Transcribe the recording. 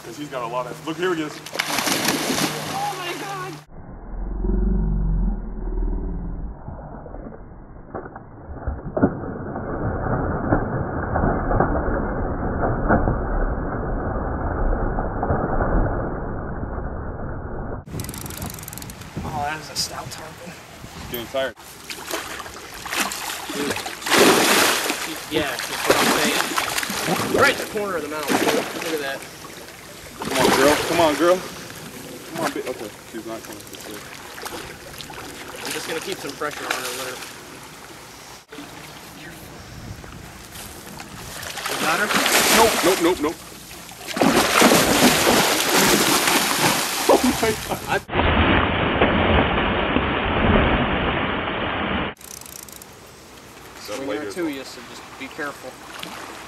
Because he's got a lot of. Look, here he is. Oh my God! Oh, that is a stout tarpon. Getting tired. Yeah, that's what I'm saying. Right in the corner of the mouth. Look at that. Come on, girl. Come on, girl. Come on, baby. Okay, she's not coming this way. I'm just gonna keep some pressure on her. Let her. You got her? Nope, nope, nope, nope. Oh my God. Swing her to you, so just be careful.